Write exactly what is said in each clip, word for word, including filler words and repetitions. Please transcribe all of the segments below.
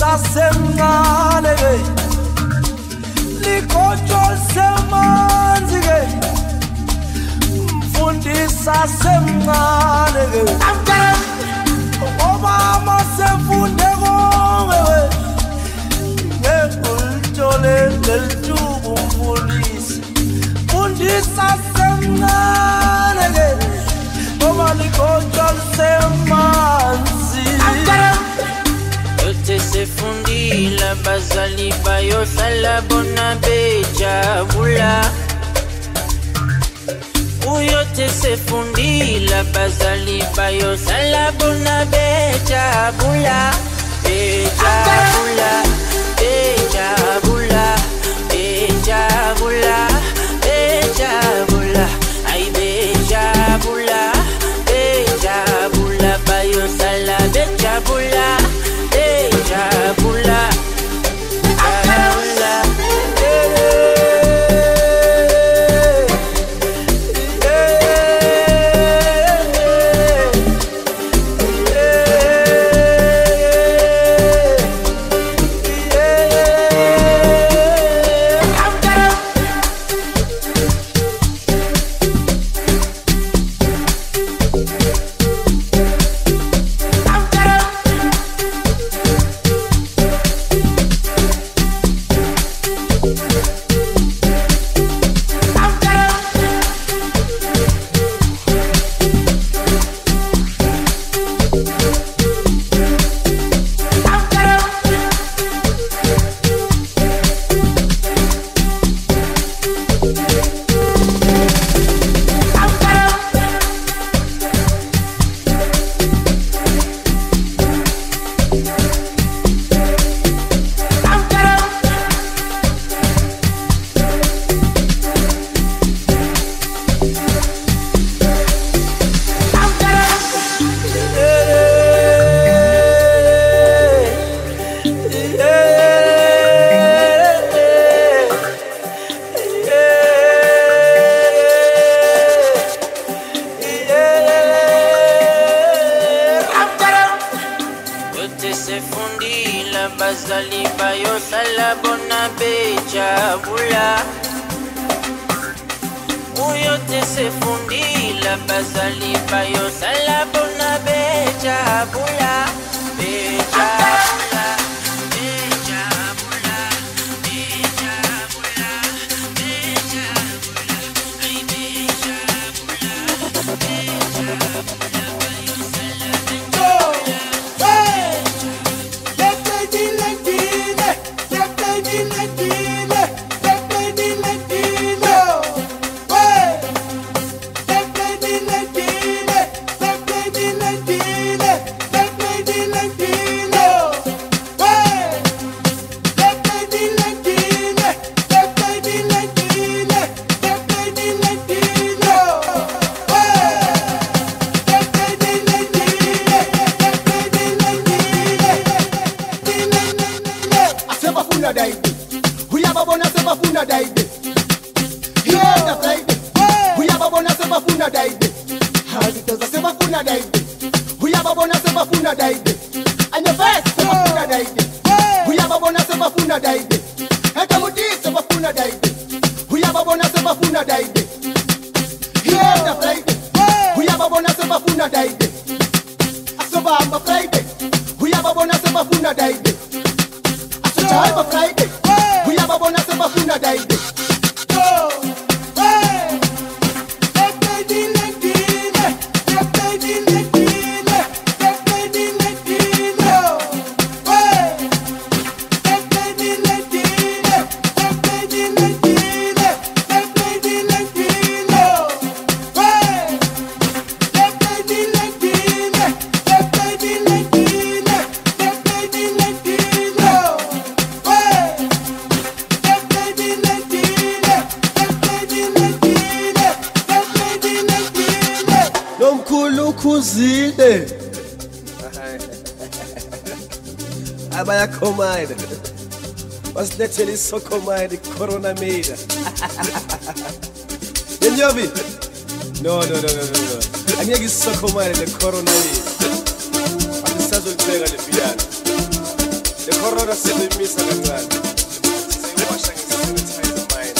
sasemncane ke likhojo semanzi ke mfundisa semncane ke obama sefunde konke ngekutshole lelitubu mfundisi mfundisa semncane ke obama likhojo semanzi yote sefundila bazali bayo sala bona bejabula uyote sefundila bazali bayo sala bona bejabula bejabula bejabula bejabula bejabula ay bejabula bejabula bayo sala bejabula bejabula bazali bayo sala bona bejabula uyote sefundila bazali bayo sala bona bejabula bejabula bejabula bejabula bejabula ay bejabula bejabula bayo sala bejabula. Abaya Komide was literally so Komide Corona made. Enjoy it. No, no, no, no, no, no. I'm going to so Komide the Corona made. I'm the Sazzle player at the piano. The Corona Corona sempre me sanitando. Sem washa que sanitize the mind.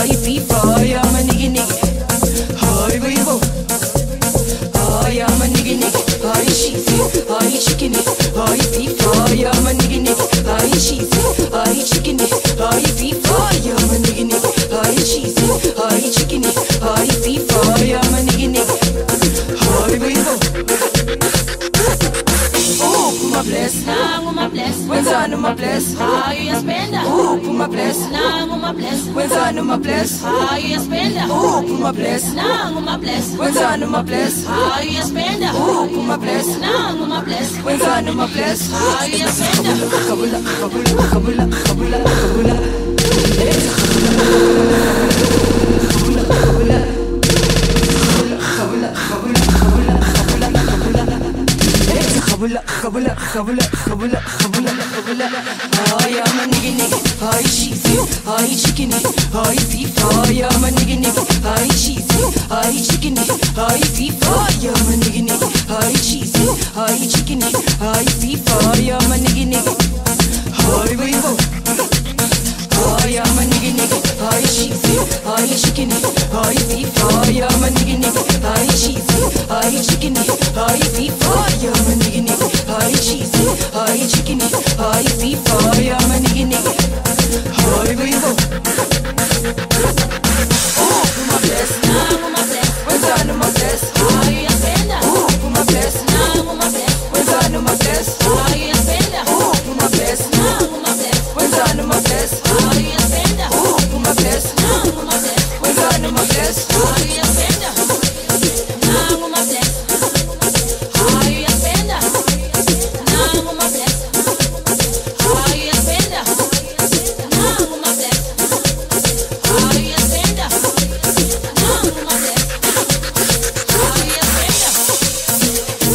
Hi FIFA, I'm a nigga nigga. Hi Weibo. Hi, I'm a nigga nigga. Hi cheesy. Hi chicken it. Hi FIFA, I'm a nigga nigga. Hi cheesy. Hi chicken it. Hi FIFA, I'm a nigga nigga. Hi cheesy. Hi chicken it. Hi FIFA, I'm a nigga nigga. Hi Weibo. Oh, put my bless. Nah, uma bless. When's I know my bless? Ah, you a spender. Oh, put my bless. Nah, uma bless. When's I know my bless? Ah, you a spender. Oh, put my bless. Nah, uma bless. When's I know my bless? Ah, you a spender. Oh, put my bless. Nah, uma bless. When's I know my bless? Ah, you a spender. Kabula, kabula, kabula, kabula, kabula. Kabula, kabula, kabula, kabula, kabula, kabula. Hi, I'm a nigga nigga. Hi, cheesy. Hi, chicken it. Hi, FIFA. I'm a nigga nigga. Hi, cheesy. Hi, chicken it. Hi, FIFA. I'm a nigga nigga. Hi, cheesy. Hi, chicken it. Hi, FIFA. I'm a nigga nigga. Hi, Weibo. Hi, I'm a nigga nigga. Hi, cheesy. Hi, chicken it. Hi, FIFA. I'm a nigga nigga. Hi, cheesy. Hi, chicken it. Hi, FIFA. I'm a nigga nigga. Hi, cheesy. Hi, chicken it. Hi, FIFA. I'm a nigga nigga. Hi, Weibo. Oh, put my bless. Nah, uma bless. When's I know my bless? Ah, you a spender. Oh, put my bless. Nah, uma bless. When's I know my bless? Ah, you a spender. Oh, put my bless. Nah, uma bless. When's I know my bless? Ah, you a spender. Oh, put my bless. Nah, uma bless. When's I know my bless? Ah, you a spender. Nah, uma bless. Ah, you a spender. Nah, uma bless. Ah, you a spender. Nah, uma bless. Ah, you a spender. Nah, uma bless. Ah, you a spender.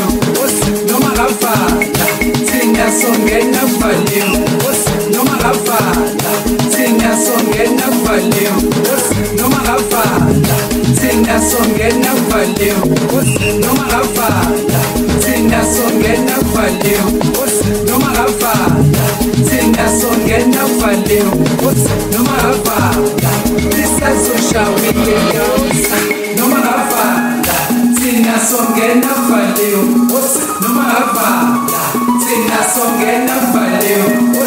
Noma Rafa, songena kuvaliwe noma ngavala thina songena kuvaliwe noma ngavala isazoshawiye noma ngavala thina songena kuvaliwe noma ngavala thina songena kuvaliwe